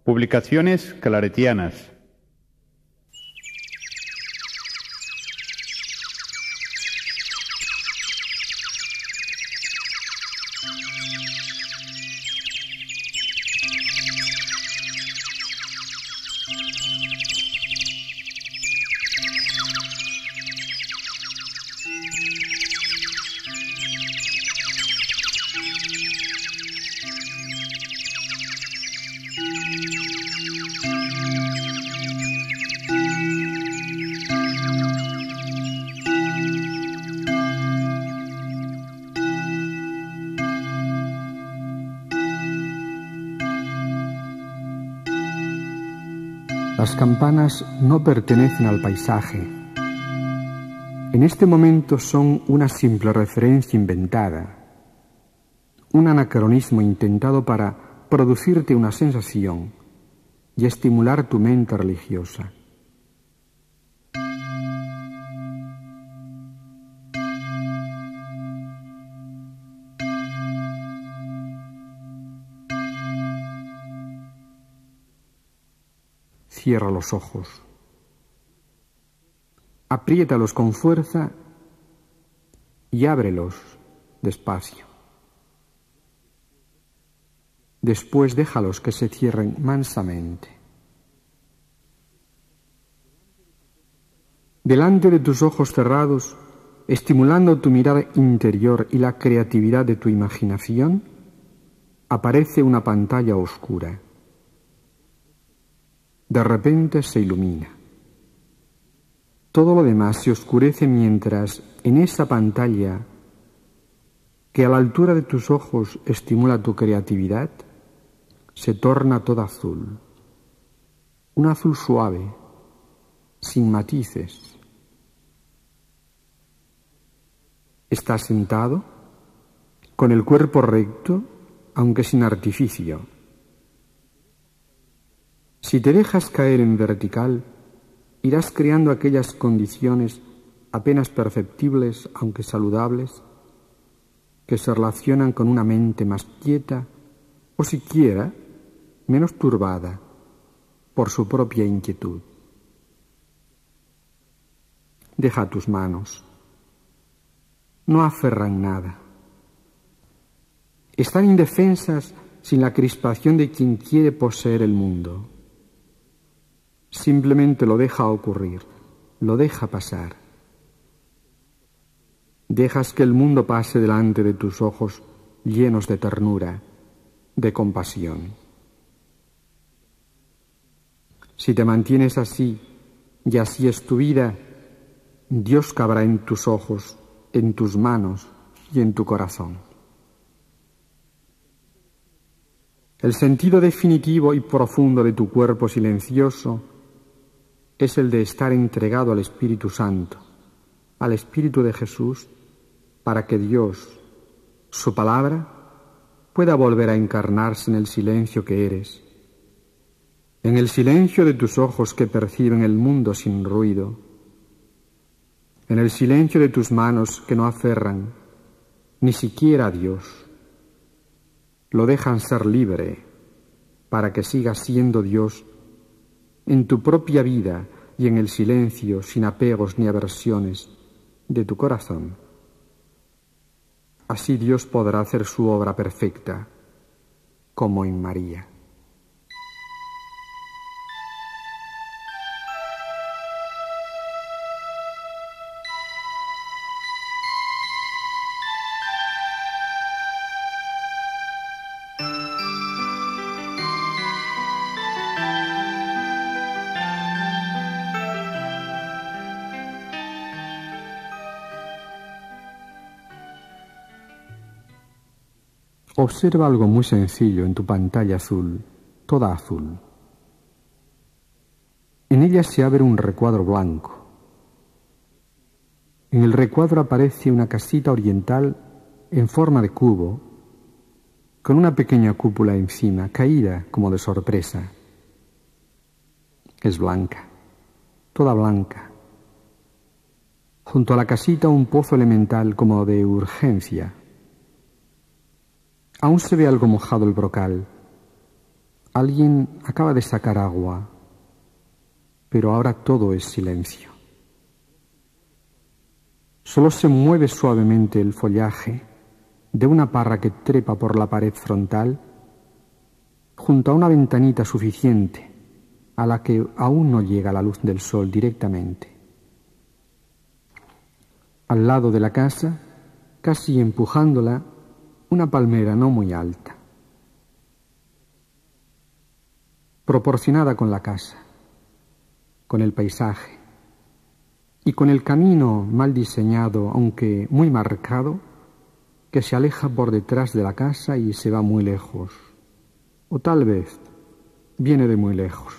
Publicaciones claretianas. Las campanas no pertenecen al paisaje. En este momento son una simple referencia inventada, un anacronismo intentado para producirte una sensación y estimular tu mente religiosa. Cierra los ojos, apriétalos con fuerza y ábrelos despacio. Después déjalos que se cierren mansamente. Delante de tus ojos cerrados, estimulando tu mirada interior y la creatividad de tu imaginación, aparece una pantalla oscura. De repente se ilumina. Todo lo demás se oscurece mientras en esa pantalla, que a la altura de tus ojos estimula tu creatividad, se torna todo azul. Un azul suave, sin matices. Estás sentado, con el cuerpo recto, aunque sin artificio. Si te dejas caer en vertical, irás creando aquellas condiciones apenas perceptibles, aunque saludables, que se relacionan con una mente más quieta o siquiera menos turbada por su propia inquietud. Deja tus manos. No aferran nada. Están indefensas sin la crispación de quien quiere poseer el mundo. Simplemente lo deja ocurrir, lo deja pasar. Dejas que el mundo pase delante de tus ojos llenos de ternura, de compasión. Si te mantienes así, y así es tu vida, Dios cabrá en tus ojos, en tus manos y en tu corazón. El sentido definitivo y profundo de tu cuerpo silencioso es el de estar entregado al Espíritu Santo, al Espíritu de Jesús, para que Dios, su palabra, pueda volver a encarnarse en el silencio que eres, en el silencio de tus ojos que perciben el mundo sin ruido, en el silencio de tus manos que no aferran ni siquiera a Dios, lo dejan ser libre para que sigas siendo Dios en tu propia vida y en el silencio, sin apegos ni aversiones, de tu corazón. Así Dios podrá hacer su obra perfecta, como en María. Observa algo muy sencillo en tu pantalla azul, toda azul. En ella se abre un recuadro blanco. En el recuadro aparece una casita oriental en forma de cubo, con una pequeña cúpula encima, caída como de sorpresa. Es blanca, toda blanca. Junto a la casita un pozo elemental como de urgencia. Aún se ve algo mojado el brocal. Alguien acaba de sacar agua, pero ahora todo es silencio. Solo se mueve suavemente el follaje de una parra que trepa por la pared frontal junto a una ventanita suficiente a la que aún no llega la luz del sol directamente. Al lado de la casa, casi empujándola, una palmera no muy alta, proporcionada con la casa, con el paisaje y con el camino mal diseñado, aunque muy marcado, que se aleja por detrás de la casa y se va muy lejos, o tal vez viene de muy lejos.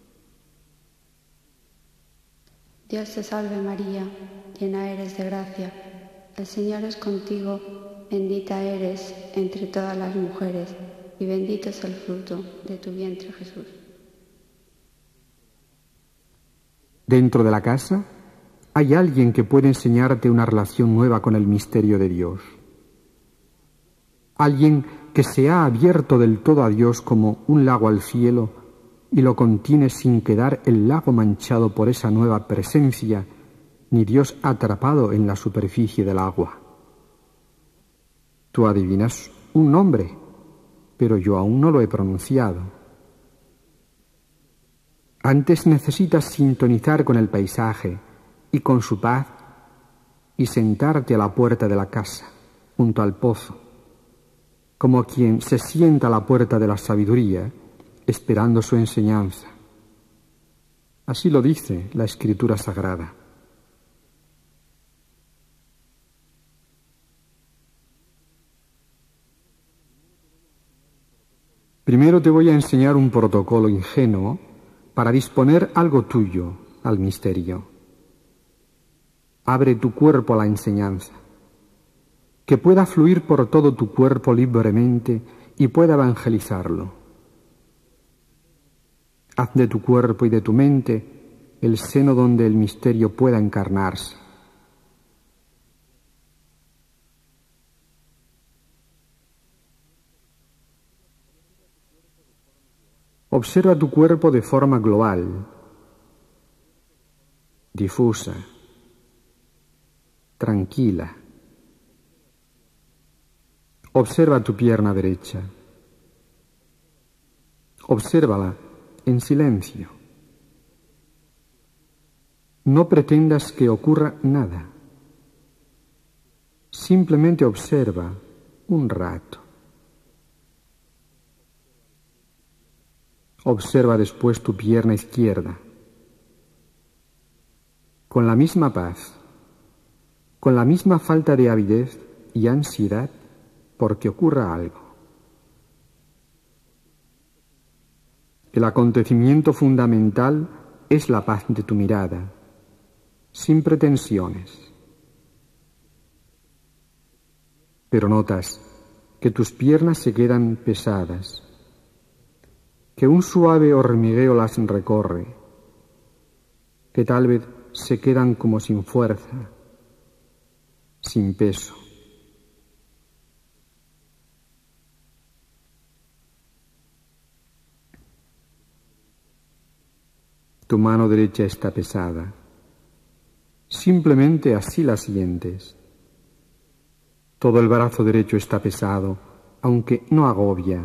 Dios te salve María, llena eres de gracia, el Señor es contigo, bendita eres entre todas las mujeres y bendito es el fruto de tu vientre Jesús. Dentro de la casa hay alguien que puede enseñarte una relación nueva con el misterio de Dios. Alguien que se ha abierto del todo a Dios como un lago al cielo y lo contiene sin quedar el lago manchado por esa nueva presencia, ni Dios atrapado en la superficie del agua. Tú adivinas un nombre, pero yo aún no lo he pronunciado. Antes necesitas sintonizar con el paisaje y con su paz y sentarte a la puerta de la casa, junto al pozo, como quien se sienta a la puerta de la sabiduría, esperando su enseñanza. Así lo dice la Escritura Sagrada. Primero te voy a enseñar un protocolo ingenuo para disponer algo tuyo al misterio. Abre tu cuerpo a la enseñanza, que pueda fluir por todo tu cuerpo libremente y pueda evangelizarlo. Haz de tu cuerpo y de tu mente el seno donde el misterio pueda encarnarse. Observa tu cuerpo de forma global, difusa, tranquila. Observa tu pierna derecha. Obsérvala en silencio. No pretendas que ocurra nada. Simplemente observa un rato. Observa después tu pierna izquierda. Con la misma paz, con la misma falta de avidez y ansiedad porque ocurra algo. El acontecimiento fundamental es la paz de tu mirada, sin pretensiones. Pero notas que tus piernas se quedan pesadas, que un suave hormigueo las recorre, que tal vez se quedan como sin fuerza, sin peso. Tu mano derecha está pesada. Simplemente así la sientes. Todo el brazo derecho está pesado, aunque no agobia.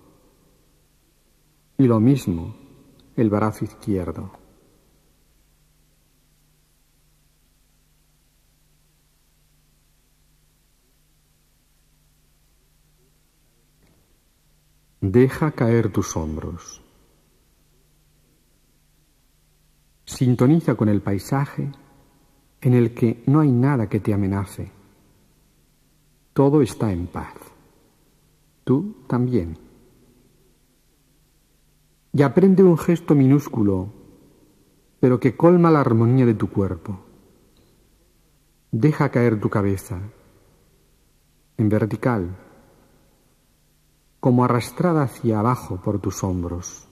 Y lo mismo el brazo izquierdo. Deja caer tus hombros. Sintoniza con el paisaje en el que no hay nada que te amenace. Todo está en paz. Tú también. Y aprende un gesto minúsculo, pero que colma la armonía de tu cuerpo. Deja caer tu cabeza en vertical, como arrastrada hacia abajo por tus hombros.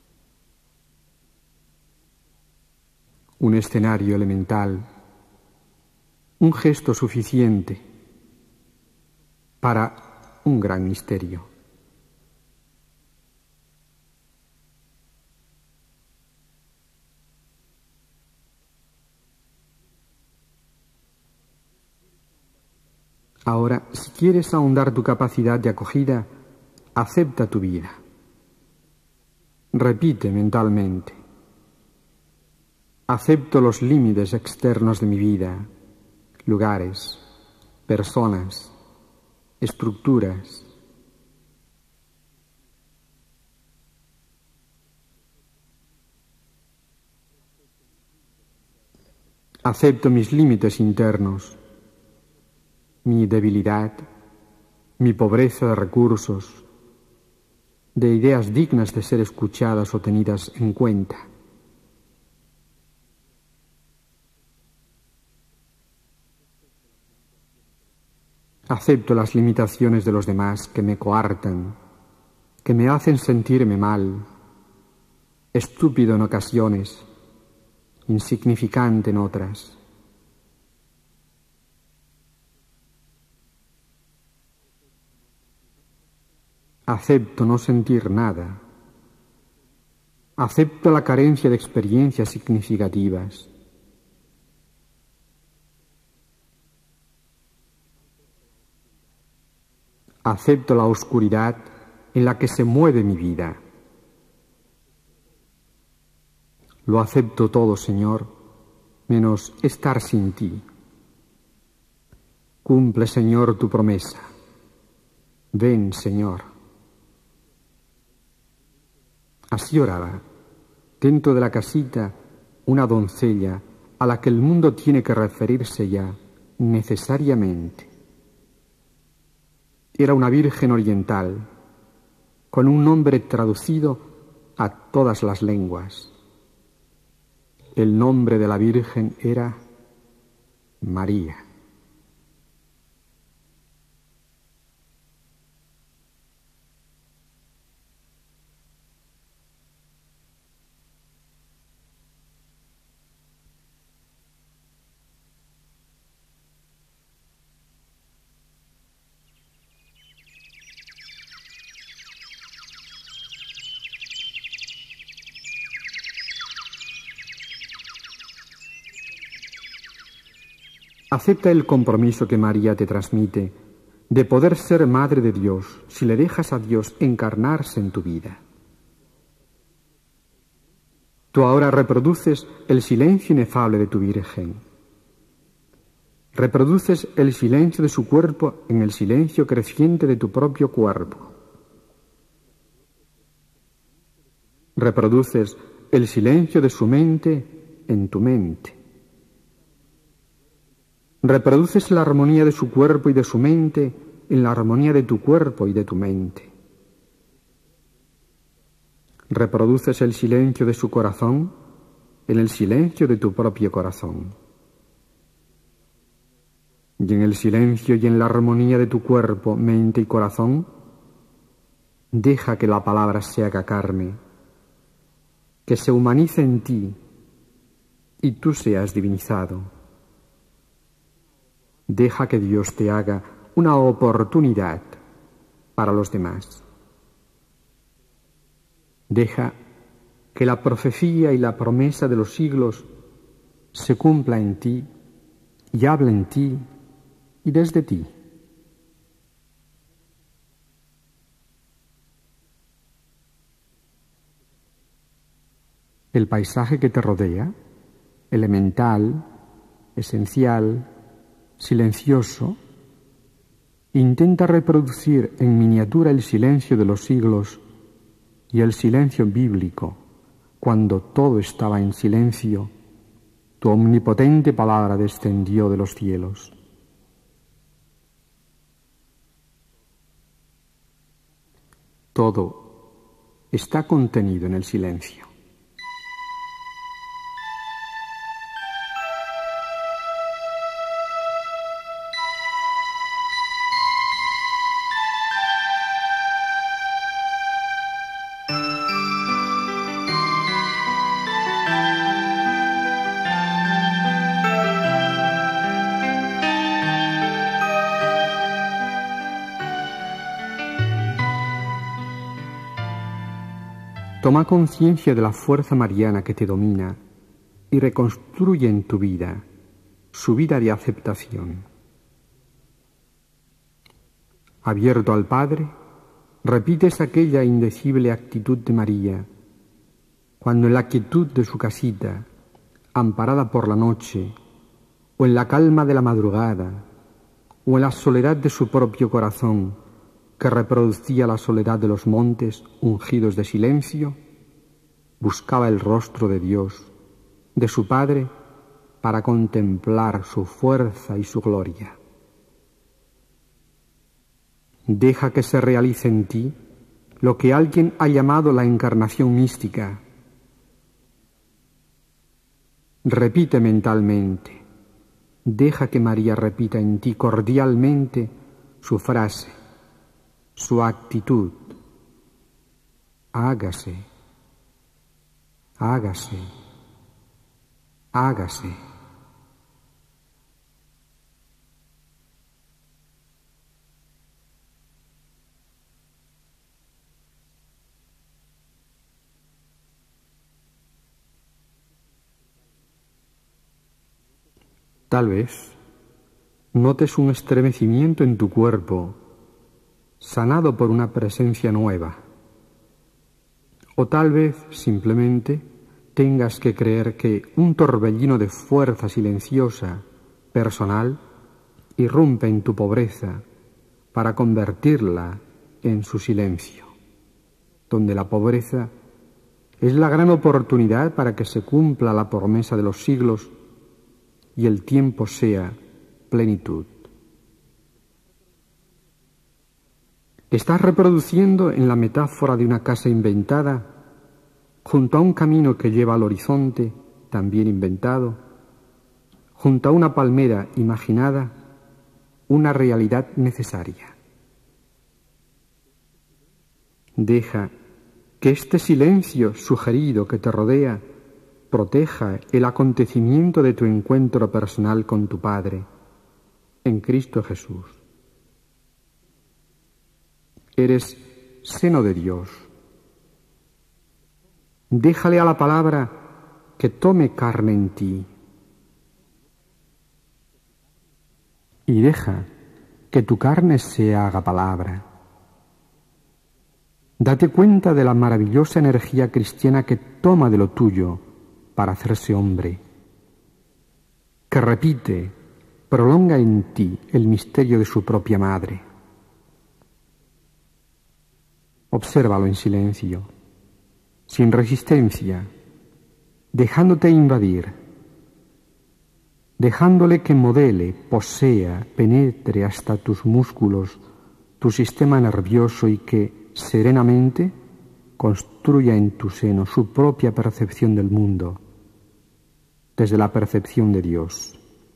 Un escenario elemental, un gesto suficiente para un gran misterio. Ahora, si quieres ahondar tu capacidad de acogida, acepta tu vida. Repite mentalmente: acepto los límites externos de mi vida, lugares, personas, estructuras. Acepto mis límites internos, mi debilidad, mi pobreza de recursos, de ideas dignas de ser escuchadas o tenidas en cuenta. Acepto las limitaciones de los demás que me coartan, que me hacen sentirme mal, estúpido en ocasiones, insignificante en otras. Acepto no sentir nada. Acepto la carencia de experiencias significativas. Acepto la oscuridad en la que se mueve mi vida. Lo acepto todo, Señor, menos estar sin ti. Cumple, Señor, tu promesa. Ven, Señor. Así oraba, dentro de la casita, una doncella a la que el mundo tiene que referirse ya necesariamente. Era una virgen oriental, con un nombre traducido a todas las lenguas. El nombre de la Virgen era María. Acepta el compromiso que María te transmite de poder ser madre de Dios si le dejas a Dios encarnarse en tu vida. Tú ahora reproduces el silencio inefable de tu Virgen. Reproduces el silencio de su cuerpo en el silencio creciente de tu propio cuerpo. Reproduces el silencio de su mente en tu mente. Reproduces la armonía de su cuerpo y de su mente en la armonía de tu cuerpo y de tu mente. Reproduces el silencio de su corazón en el silencio de tu propio corazón. Y en el silencio y en la armonía de tu cuerpo, mente y corazón, deja que la palabra se haga carne, que se humanice en ti y tú seas divinizado. Deja que Dios te haga una oportunidad para los demás. Deja que la profecía y la promesa de los siglos se cumpla en ti y hable en ti y desde ti. El paisaje que te rodea, elemental, esencial, silencioso, intenta reproducir en miniatura el silencio de los siglos y el silencio bíblico. Cuando todo estaba en silencio, tu omnipotente palabra descendió de los cielos. Todo está contenido en el silencio. Toma conciencia de la fuerza mariana que te domina y reconstruye en tu vida su vida de aceptación. Abierto al Padre, repites aquella indecible actitud de María, cuando en la quietud de su casita, amparada por la noche, o en la calma de la madrugada, o en la soledad de su propio corazón, que reproducía la soledad de los montes ungidos de silencio, buscaba el rostro de Dios, de su Padre, para contemplar su fuerza y su gloria. Deja que se realice en ti lo que alguien ha llamado la encarnación mística. Repite mentalmente, deja que María repita en ti cordialmente su frase, su actitud. Hágase, hágase, hágase. Tal vez notes un estremecimiento en tu cuerpo, sanado por una presencia nueva. O tal vez simplemente tengas que creer que un torbellino de fuerza silenciosa, personal, irrumpe en tu pobreza para convertirla en su silencio, donde la pobreza es la gran oportunidad para que se cumpla la promesa de los siglos y el tiempo sea plenitud. Estás reproduciendo en la metáfora de una casa inventada, junto a un camino que lleva al horizonte, también inventado, junto a una palmera imaginada, una realidad necesaria. Deja que este silencio sugerido que te rodea proteja el acontecimiento de tu encuentro personal con tu Padre, en Cristo Jesús. Eres seno de Dios. Déjale a la palabra que tome carne en ti. Y deja que tu carne se haga palabra. Date cuenta de la maravillosa energía cristiana que toma de lo tuyo para hacerse hombre, que repite, prolonga en ti el misterio de su propia madre. Obsérvalo en silencio, sin resistencia, dejándote invadir, dejándole que modele, posea, penetre hasta tus músculos, tu sistema nervioso y que, serenamente, construya en tu seno su propia percepción del mundo, desde la percepción de Dios.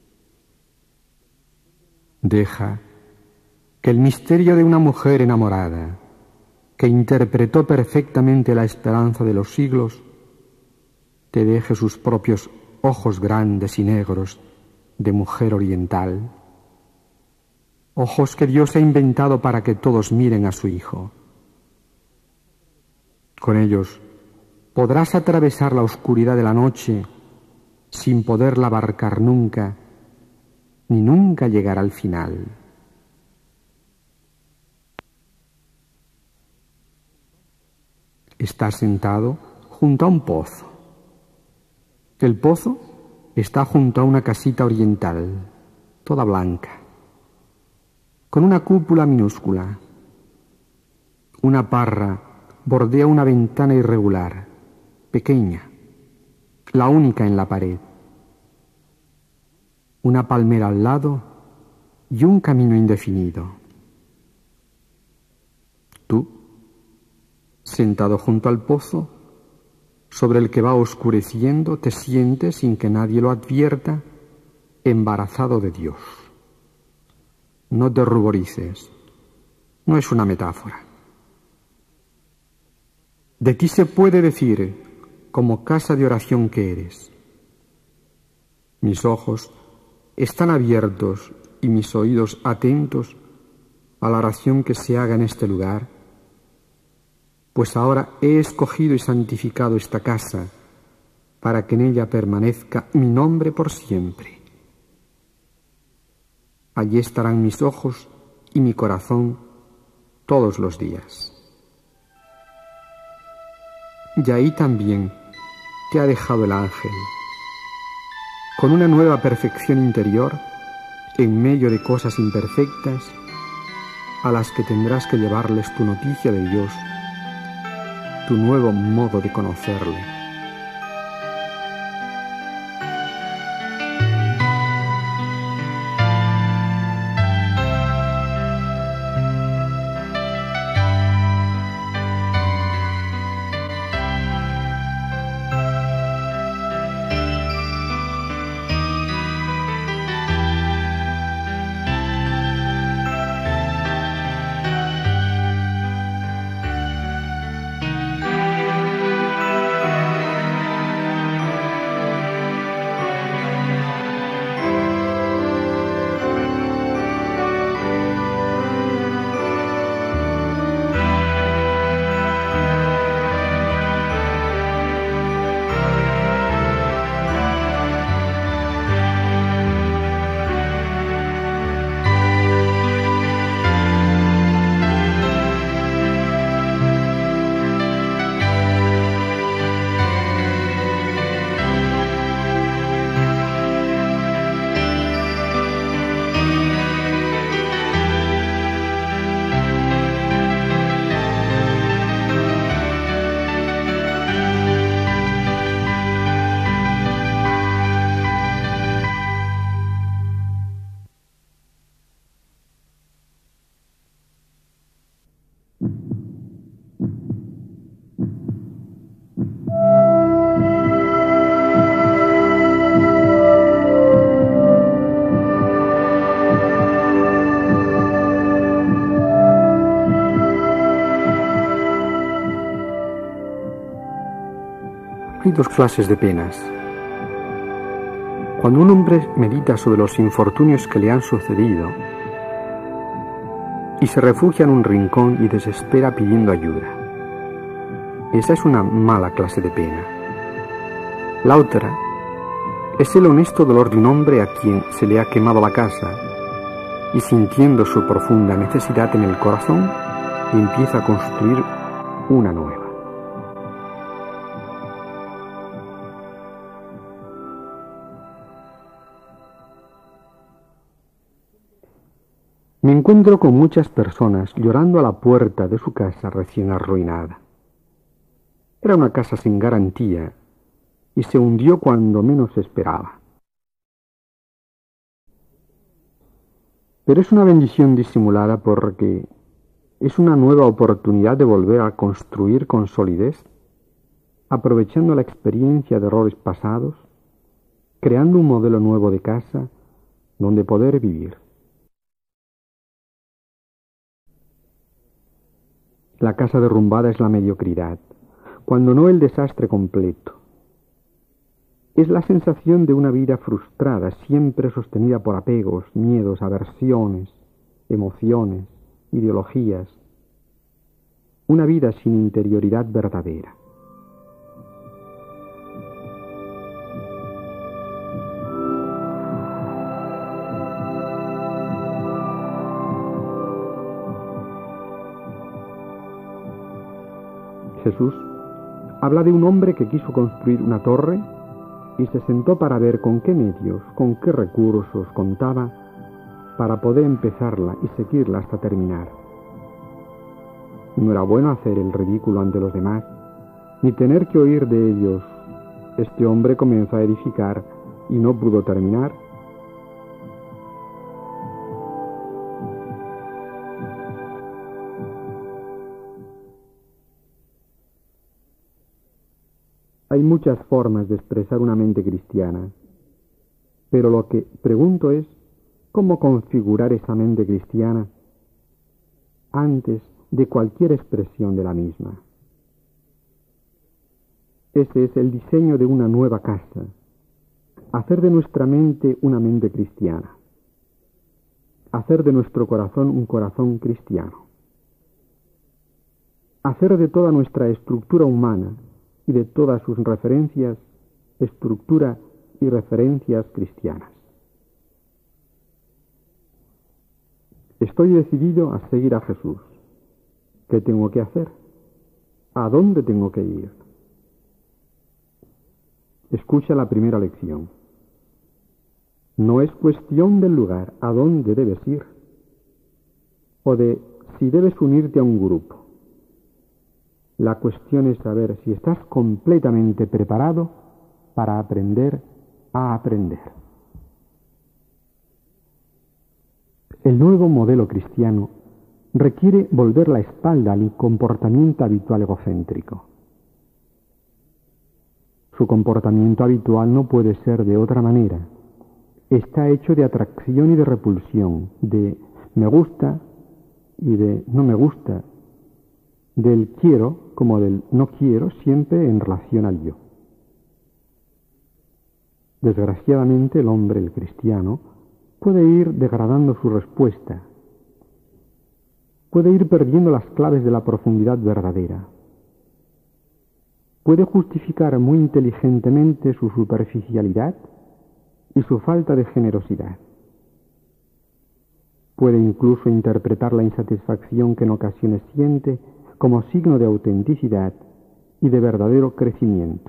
Deja que el misterio de una mujer enamorada, que interpretó perfectamente la esperanza de los siglos, te deje sus propios ojos grandes y negros de mujer oriental, ojos que Dios ha inventado para que todos miren a su Hijo. Con ellos podrás atravesar la oscuridad de la noche sin poderla abarcar nunca, ni nunca llegar al final. Estás sentado junto a un pozo. El pozo está junto a una casita oriental, toda blanca, con una cúpula minúscula. Una parra bordea una ventana irregular, pequeña, la única en la pared. Una palmera al lado y un camino indefinido. Tú, sentado junto al pozo, sobre el que va oscureciendo, te sientes, sin que nadie lo advierta, embarazado de Dios. No te ruborices, no es una metáfora. De ti se puede decir, como casa de oración que eres: mis ojos están abiertos y mis oídos atentos a la oración que se haga en este lugar, pues ahora he escogido y santificado esta casa para que en ella permanezca mi nombre por siempre. Allí estarán mis ojos y mi corazón todos los días. Y ahí también te ha dejado el ángel, con una nueva perfección interior en medio de cosas imperfectas a las que tendrás que llevarles tu noticia de Dios, tu nuevo modo de conocerle. Hay dos clases de penas. Cuando un hombre medita sobre los infortunios que le han sucedido y se refugia en un rincón y desespera pidiendo ayuda, esa es una mala clase de pena. La otra es el honesto dolor de un hombre a quien se le ha quemado la casa y, sintiendo su profunda necesidad en el corazón, empieza a construir una nueva. Me encuentro con muchas personas llorando a la puerta de su casa recién arruinada. Era una casa sin garantía y se hundió cuando menos se esperaba. Pero es una bendición disimulada porque es una nueva oportunidad de volver a construir con solidez, aprovechando la experiencia de errores pasados, creando un modelo nuevo de casa donde poder vivir. La casa derrumbada es la mediocridad, cuando no el desastre completo. Es la sensación de una vida frustrada, siempre sostenida por apegos, miedos, aversiones, emociones, ideologías. Una vida sin interioridad verdadera. Jesús habla de un hombre que quiso construir una torre y se sentó para ver con qué medios, con qué recursos contaba para poder empezarla y seguirla hasta terminar. No era bueno hacer el ridículo ante los demás, ni tener que oír de ellos: este hombre comenzó a edificar y no pudo terminar. Hay muchas formas de expresar una mente cristiana, pero lo que pregunto es cómo configurar esa mente cristiana antes de cualquier expresión de la misma. Ese es el diseño de una nueva casa, hacer de nuestra mente una mente cristiana, hacer de nuestro corazón un corazón cristiano, hacer de toda nuestra estructura humana y de todas sus referencias, estructura y referencias cristianas. Estoy decidido a seguir a Jesús, ¿Qué tengo que hacer? ¿A dónde tengo que ir? Escucha la primera lección. No es cuestión del lugar a dónde debes ir o de si debes unirte a un grupo. La cuestión es saber si estás completamente preparado para aprender a aprender. El nuevo modelo cristiano requiere volver la espalda al comportamiento habitual egocéntrico. Su comportamiento habitual no puede ser de otra manera. Está hecho de atracción y de repulsión, de me gusta y de no me gusta, del quiero como del no quiero, siempre en relación al yo. Desgraciadamente el hombre, el cristiano, puede ir degradando su respuesta, puede ir perdiendo las claves de la profundidad verdadera, puede justificar muy inteligentemente su superficialidad y su falta de generosidad. Puede incluso interpretar la insatisfacción que en ocasiones siente como signo de autenticidad y de verdadero crecimiento.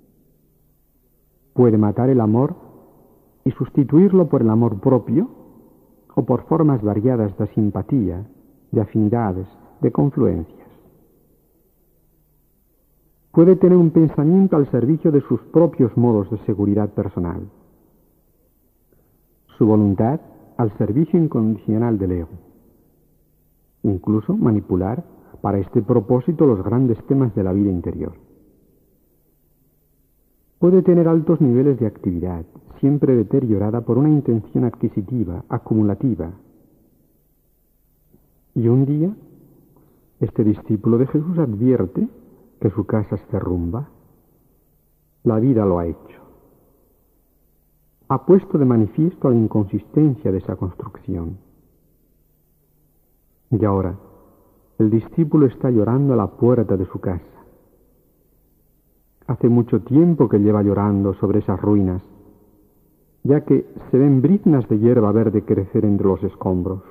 Puede matar el amor y sustituirlo por el amor propio o por formas variadas de simpatía, de afinidades, de confluencias. Puede tener un pensamiento al servicio de sus propios modos de seguridad personal. Su voluntad al servicio incondicional del ego. Incluso manipular para este propósito los grandes temas de la vida interior. Puede tener altos niveles de actividad, siempre deteriorada por una intención adquisitiva, acumulativa. Y un día, este discípulo de Jesús advierte que su casa se derrumba. La vida lo ha hecho. Ha puesto de manifiesto la inconsistencia de esa construcción. Y ahora, el discípulo está llorando a la puerta de su casa. Hace mucho tiempo que lleva llorando sobre esas ruinas, ya que se ven briznas de hierba verde crecer entre los escombros.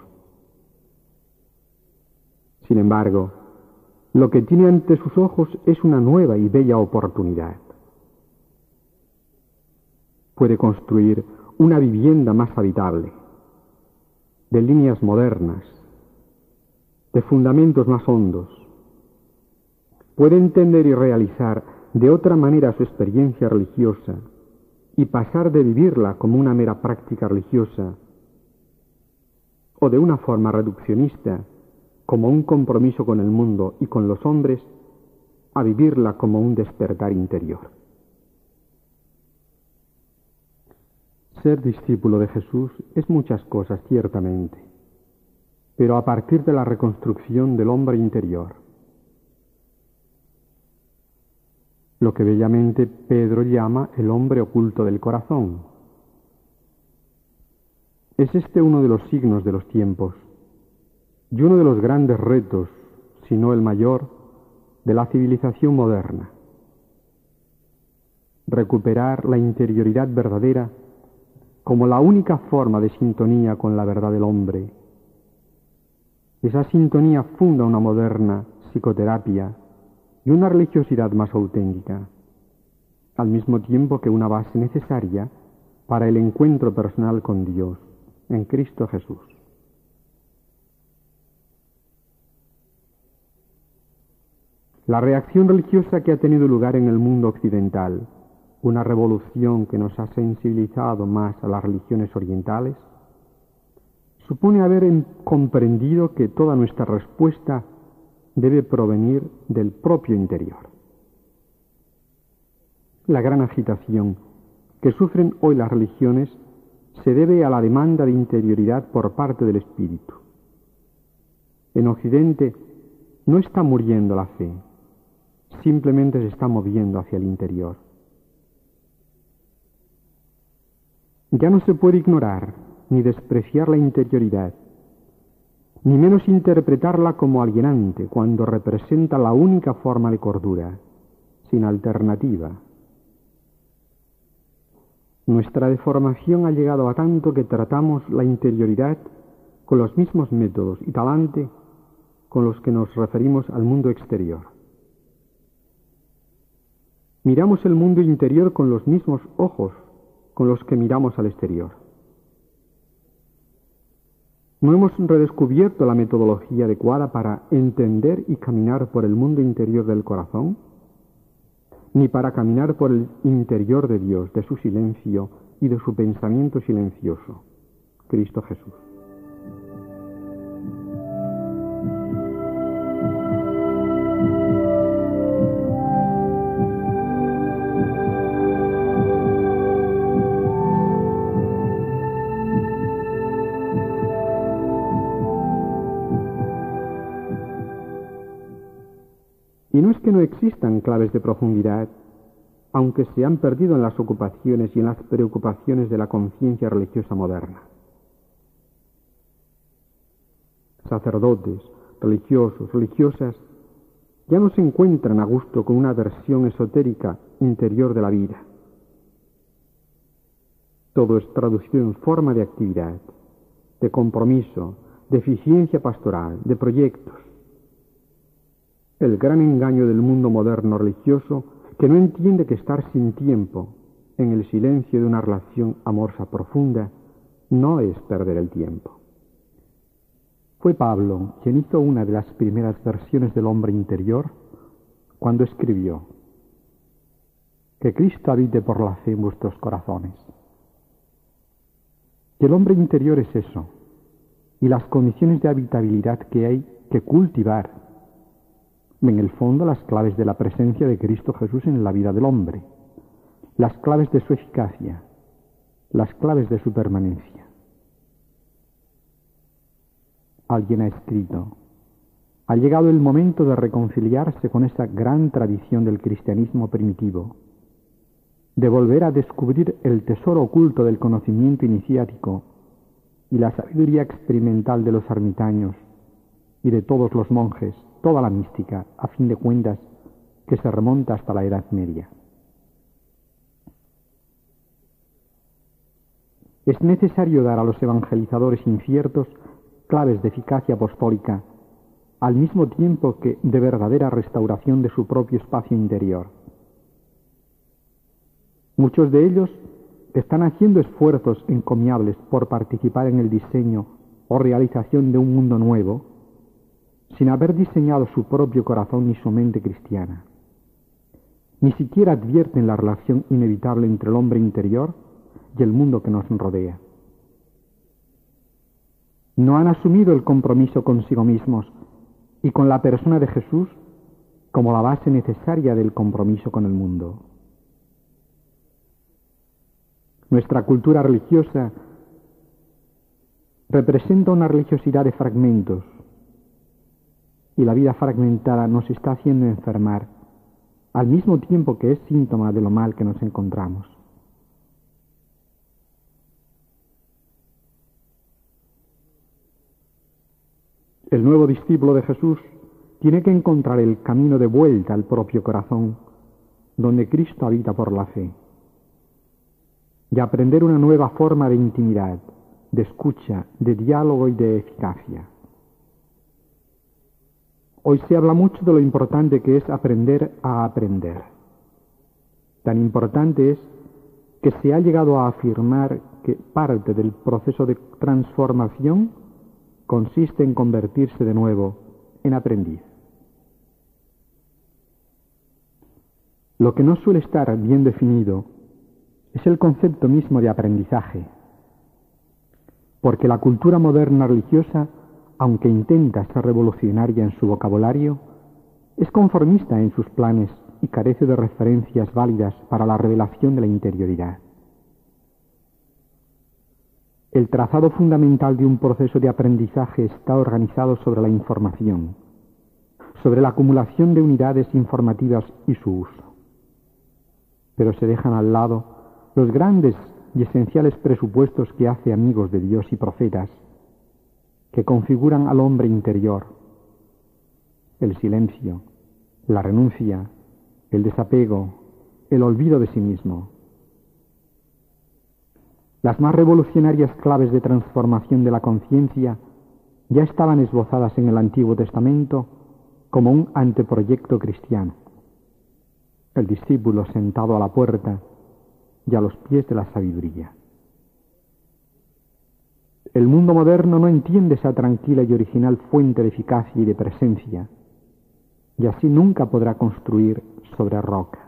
Sin embargo, lo que tiene ante sus ojos es una nueva y bella oportunidad. Puede construir una vivienda más habitable, de líneas modernas, de fundamentos más hondos. Puede entender y realizar de otra manera su experiencia religiosa y pasar de vivirla como una mera práctica religiosa o de una forma reduccionista como un compromiso con el mundo y con los hombres a vivirla como un despertar interior. Ser discípulo de Jesús es muchas cosas, ciertamente, pero a partir de la reconstrucción del hombre interior. Lo que bellamente Pedro llama el hombre oculto del corazón. Es este uno de los signos de los tiempos y uno de los grandes retos, si no el mayor, de la civilización moderna. Recuperar la interioridad verdadera como la única forma de sintonía con la verdad del hombre. Esa sintonía funda una moderna psicoterapia y una religiosidad más auténtica, al mismo tiempo que una base necesaria para el encuentro personal con Dios, en Cristo Jesús. La reacción religiosa que ha tenido lugar en el mundo occidental, una revolución que nos ha sensibilizado más a las religiones orientales, supone haber comprendido que toda nuestra respuesta debe provenir del propio interior. La gran agitación que sufren hoy las religiones se debe a la demanda de interioridad por parte del espíritu. En Occidente no está muriendo la fe, simplemente se está moviendo hacia el interior. Ya no se puede ignorar ni despreciar la interioridad, ni menos interpretarla como alienante cuando representa la única forma de cordura, sin alternativa. Nuestra deformación ha llegado a tanto que tratamos la interioridad con los mismos métodos y talante con los que nos referimos al mundo exterior. Miramos el mundo interior con los mismos ojos con los que miramos al exterior. No hemos redescubierto la metodología adecuada para entender y caminar por el mundo interior del corazón, ni para caminar por el interior de Dios, de su silencio y de su pensamiento silencioso, Cristo Jesús. Y no es que no existan claves de profundidad, aunque se han perdido en las ocupaciones y en las preocupaciones de la conciencia religiosa moderna. Sacerdotes, religiosos, religiosas, ya no se encuentran a gusto con una versión esotérica interior de la vida. Todo es traducido en forma de actividad, de compromiso, de eficiencia pastoral, de proyectos. El gran engaño del mundo moderno religioso, que no entiende que estar sin tiempo, en el silencio de una relación amorosa profunda, no es perder el tiempo. Fue Pablo quien hizo una de las primeras versiones del hombre interior cuando escribió: que Cristo habite por la fe en vuestros corazones. Y el hombre interior es eso, y las condiciones de habitabilidad que hay que cultivar, en el fondo las claves de la presencia de Cristo Jesús en la vida del hombre, las claves de su eficacia, las claves de su permanencia. Alguien ha escrito: ha llegado el momento de reconciliarse con esa gran tradición del cristianismo primitivo, de volver a descubrir el tesoro oculto del conocimiento iniciático y la sabiduría experimental de los ermitaños y de todos los monjes, toda la mística, a fin de cuentas, que se remonta hasta la Edad Media. Es necesario dar a los evangelizadores inciertos claves de eficacia apostólica, al mismo tiempo que de verdadera restauración de su propio espacio interior. Muchos de ellos están haciendo esfuerzos encomiables por participar en el diseño o realización de un mundo nuevo, sin haber diseñado su propio corazón ni su mente cristiana. Ni siquiera advierten la relación inevitable entre el hombre interior y el mundo que nos rodea. No han asumido el compromiso consigo mismos y con la persona de Jesús como la base necesaria del compromiso con el mundo. Nuestra cultura religiosa representa una religiosidad de fragmentos, y la vida fragmentada nos está haciendo enfermar, al mismo tiempo que es síntoma de lo mal que nos encontramos. El nuevo discípulo de Jesús tiene que encontrar el camino de vuelta al propio corazón, donde Cristo habita por la fe, y aprender una nueva forma de intimidad, de escucha, de diálogo y de eficacia. Hoy se habla mucho de lo importante que es aprender a aprender. Tan importante es que se ha llegado a afirmar que parte del proceso de transformación consiste en convertirse de nuevo en aprendiz. Lo que no suele estar bien definido es el concepto mismo de aprendizaje, porque la cultura moderna religiosa, aunque intenta ser revolucionaria en su vocabulario, es conformista en sus planes y carece de referencias válidas para la revelación de la interioridad. El trazado fundamental de un proceso de aprendizaje está organizado sobre la información, sobre la acumulación de unidades informativas y su uso. Pero se dejan al lado los grandes y esenciales presupuestos que hace amigos de Dios y profetas, que configuran al hombre interior: el silencio, la renuncia, el desapego, el olvido de sí mismo. Las más revolucionarias claves de transformación de la conciencia ya estaban esbozadas en el Antiguo Testamento como un anteproyecto cristiano. El discípulo sentado a la puerta y a los pies de la sabiduría. El mundo moderno no entiende esa tranquila y original fuente de eficacia y de presencia, y así nunca podrá construir sobre roca.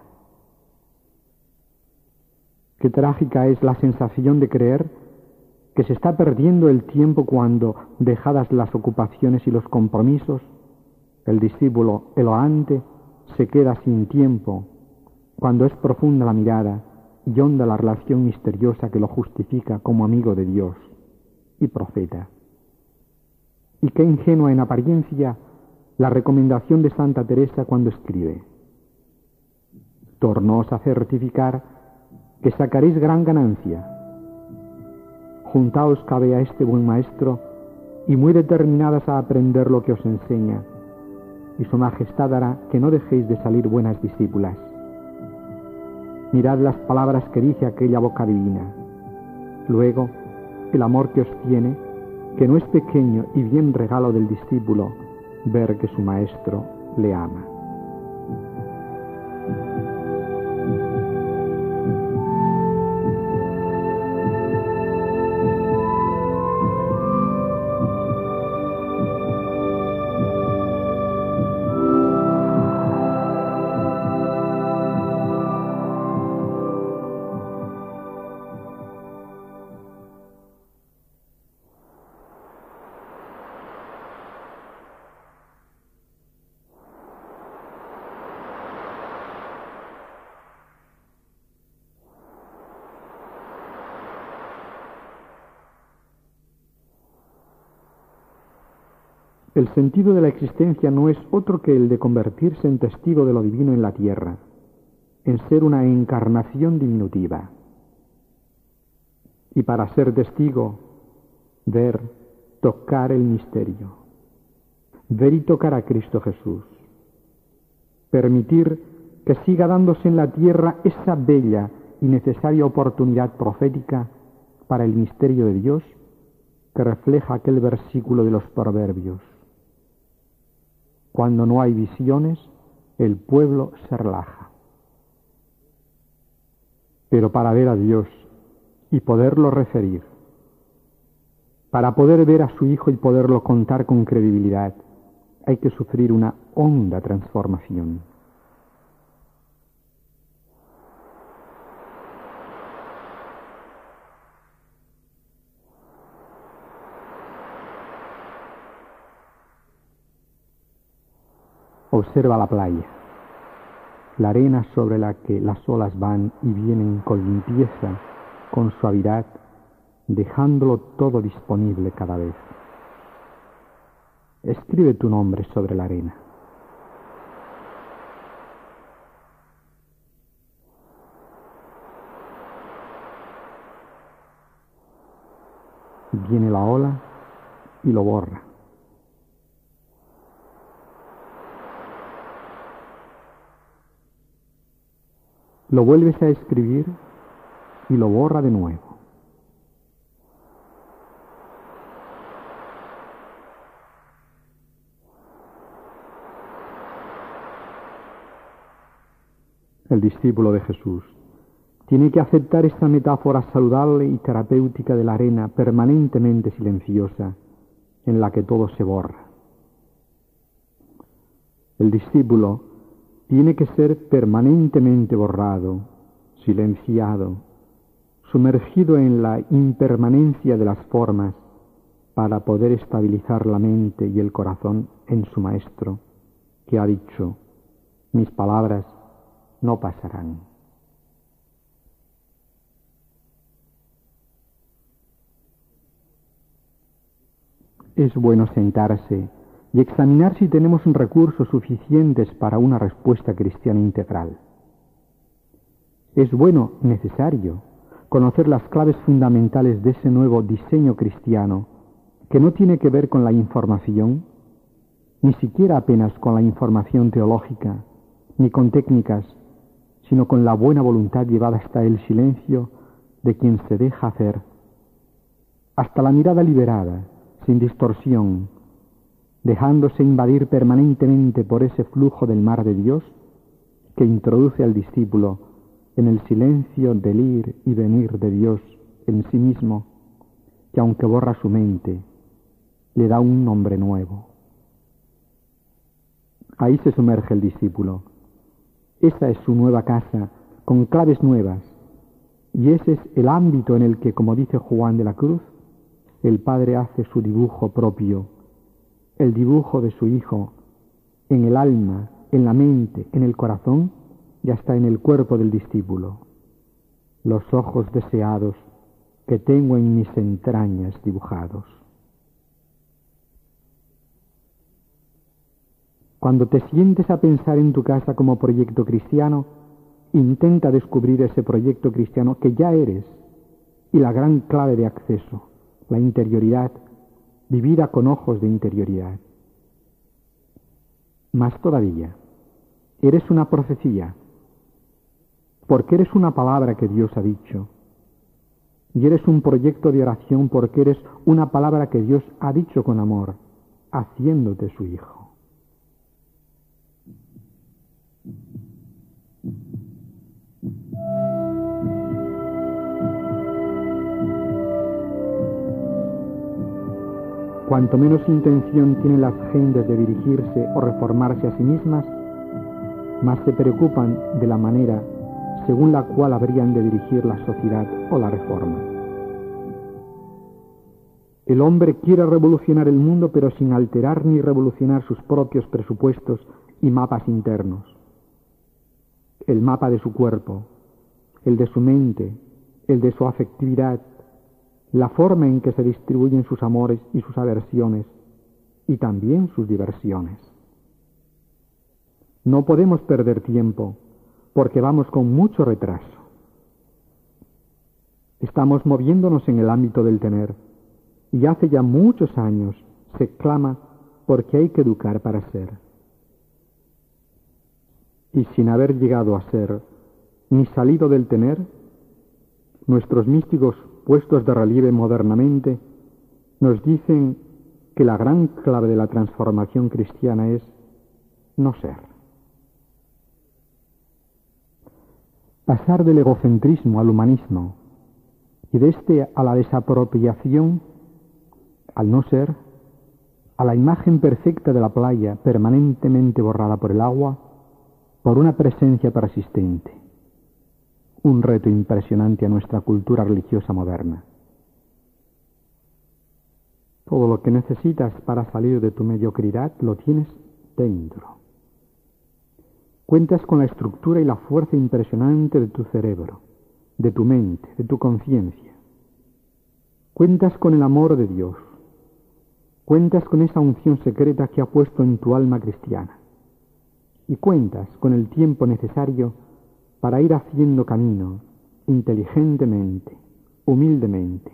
Qué trágica es la sensación de creer que se está perdiendo el tiempo cuando, dejadas las ocupaciones y los compromisos, el discípulo eloante se queda sin tiempo, cuando es profunda la mirada y honda la relación misteriosa que lo justifica como amigo de Dios y profeta. Y qué ingenua en apariencia la recomendación de Santa Teresa cuando escribe: tornóos a certificar que sacaréis gran ganancia. Juntaos cabe a este buen maestro y muy determinadas a aprender lo que os enseña, y su majestad hará que no dejéis de salir buenas discípulas. Mirad las palabras que dice aquella boca divina. Luego, el amor que os tiene, que no es pequeño y bien regalo del discípulo, ver que su maestro le ama. El sentido de la existencia no es otro que el de convertirse en testigo de lo divino en la tierra, en ser una encarnación diminutiva. Y para ser testigo, ver, tocar el misterio, ver y tocar a Cristo Jesús, permitir que siga dándose en la tierra esa bella y necesaria oportunidad profética para el misterio de Dios que refleja aquel versículo de los Proverbios. Cuando no hay visiones, el pueblo se relaja. Pero para ver a Dios y poderlo referir, para poder ver a su Hijo y poderlo contar con credibilidad, hay que sufrir una honda transformación. Observa la playa, la arena sobre la que las olas van y vienen con limpieza, con suavidad, dejándolo todo disponible cada vez. Escribe tu nombre sobre la arena. Viene la ola y lo borra. Lo vuelves a escribir y lo borra de nuevo. El discípulo de Jesús tiene que aceptar esta metáfora saludable y terapéutica de la arena permanentemente silenciosa en la que todo se borra. El discípulo tiene que ser permanentemente borrado, silenciado, sumergido en la impermanencia de las formas para poder estabilizar la mente y el corazón en su Maestro, que ha dicho: mis palabras no pasarán. Es bueno sentarse y examinar si tenemos recursos suficientes para una respuesta cristiana integral. Es bueno, necesario, conocer las claves fundamentales de ese nuevo diseño cristiano que no tiene que ver con la información, ni siquiera apenas con la información teológica, ni con técnicas, sino con la buena voluntad llevada hasta el silencio de quien se deja hacer, hasta la mirada liberada, sin distorsión, dejándose invadir permanentemente por ese flujo del mar de Dios que introduce al discípulo en el silencio del ir y venir de Dios en sí mismo, que aunque borra su mente, le da un nombre nuevo. Ahí se sumerge el discípulo. Esa es su nueva casa, con claves nuevas, y ese es el ámbito en el que, como dice Juan de la Cruz, el Padre hace su dibujo propio, el dibujo de su Hijo, en el alma, en la mente, en el corazón y hasta en el cuerpo del discípulo. Los ojos deseados que tengo en mis entrañas dibujados. Cuando te sientes a pensar en tu casa como proyecto cristiano, intenta descubrir ese proyecto cristiano que ya eres y la gran clave de acceso, la interioridad, vivida con ojos de interioridad. Más todavía, eres una profecía, porque eres una palabra que Dios ha dicho, y eres un proyecto de oración porque eres una palabra que Dios ha dicho con amor, haciéndote su hijo. Cuanto menos intención tienen las gentes de dirigirse o reformarse a sí mismas, más se preocupan de la manera según la cual habrían de dirigir la sociedad o la reforma. El hombre quiere revolucionar el mundo, pero sin alterar ni revolucionar sus propios presupuestos y mapas internos. El mapa de su cuerpo, el de su mente, el de su afectividad, la forma en que se distribuyen sus amores y sus aversiones, y también sus diversiones. No podemos perder tiempo, porque vamos con mucho retraso. Estamos moviéndonos en el ámbito del tener, y hace ya muchos años se clama porque hay que educar para ser. Y sin haber llegado a ser, ni salido del tener, nuestros místicos puestos de relieve modernamente nos dicen que la gran clave de la transformación cristiana es no ser. Pasar del egocentrismo al humanismo y de este a la desapropiación, al no ser, a la imagen perfecta de la playa permanentemente borrada por el agua, por una presencia persistente. Un reto impresionante a nuestra cultura religiosa moderna. Todo lo que necesitas para salir de tu mediocridad lo tienes dentro. Cuentas con la estructura y la fuerza impresionante de tu cerebro, de tu mente, de tu conciencia. Cuentas con el amor de Dios. Cuentas con esa unción secreta que ha puesto en tu alma cristiana. Y cuentas con el tiempo necesario para ir haciendo camino, inteligentemente, humildemente.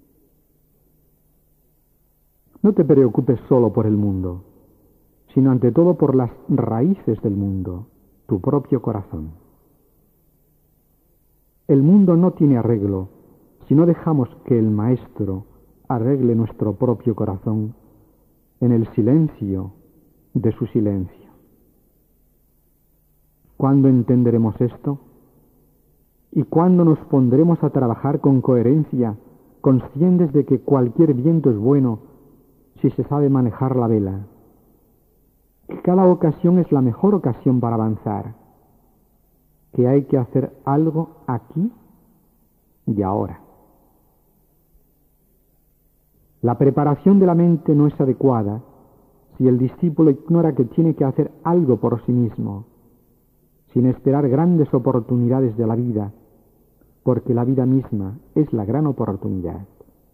No te preocupes solo por el mundo, sino ante todo por las raíces del mundo, tu propio corazón. El mundo no tiene arreglo si no dejamos que el Maestro arregle nuestro propio corazón en el silencio de su silencio. ¿Cuándo entenderemos esto? ¿Y cuándo nos pondremos a trabajar con coherencia, conscientes de que cualquier viento es bueno si se sabe manejar la vela? Que cada ocasión es la mejor ocasión para avanzar, que hay que hacer algo aquí y ahora. La preparación de la mente no es adecuada si el discípulo ignora que tiene que hacer algo por sí mismo, sin esperar grandes oportunidades de la vida, porque la vida misma es la gran oportunidad.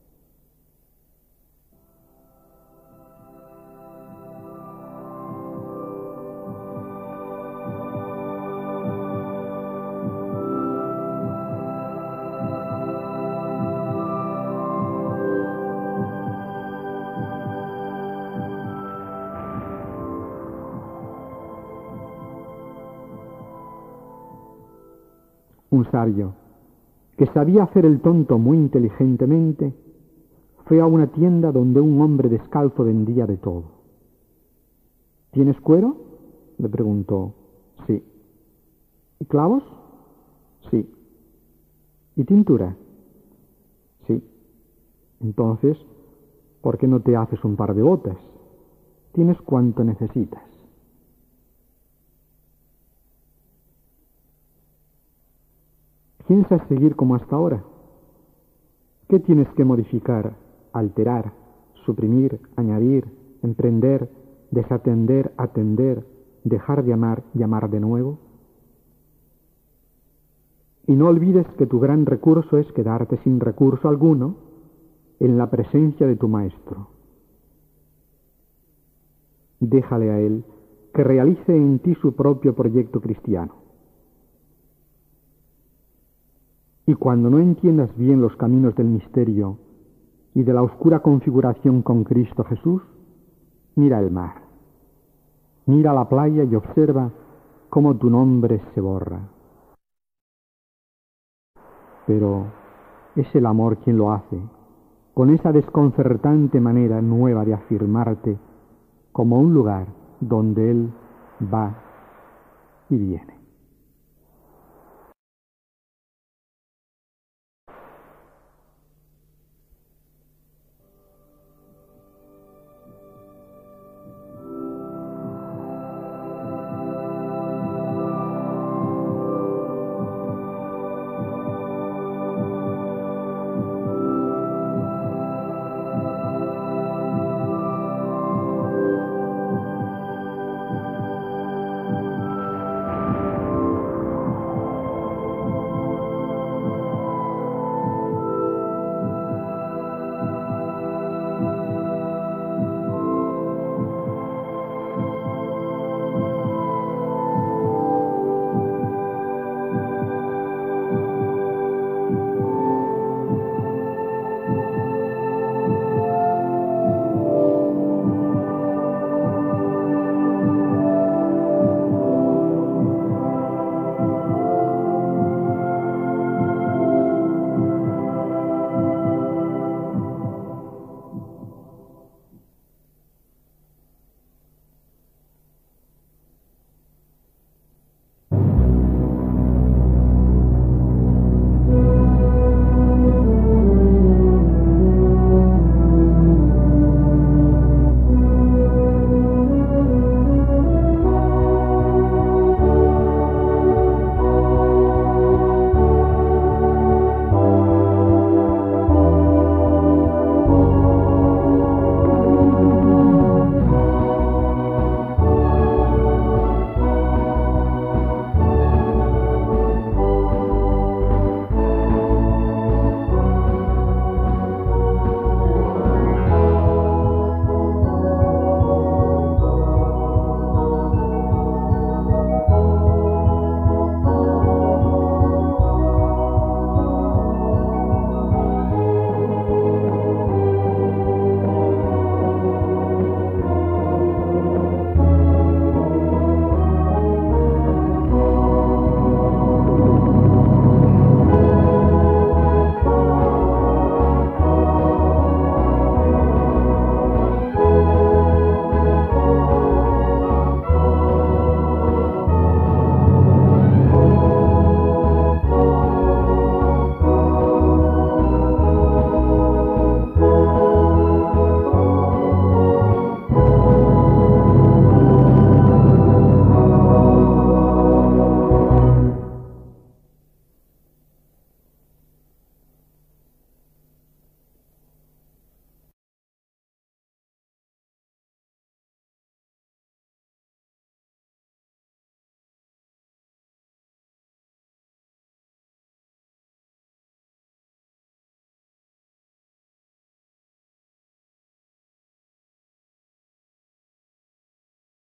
Un sabio, que sabía hacer el tonto muy inteligentemente, fue a una tienda donde un hombre descalzo vendía de todo. ¿Tienes cuero?, le preguntó. Sí. ¿Y clavos? Sí. ¿Y tintura? Sí. Entonces, ¿por qué no te haces un par de botas? Tienes cuanto necesitas. ¿Piensas seguir como hasta ahora? ¿Qué tienes que modificar, alterar, suprimir, añadir, emprender, desatender, atender, dejar de amar y amar de nuevo? Y no olvides que tu gran recurso es quedarte sin recurso alguno en la presencia de tu Maestro. Déjale a Él que realice en ti su propio proyecto cristiano. Y cuando no entiendas bien los caminos del misterio y de la oscura configuración con Cristo Jesús, mira el mar, mira la playa y observa cómo tu nombre se borra. Pero es el amor quien lo hace, con esa desconcertante manera nueva de afirmarte como un lugar donde Él va y viene.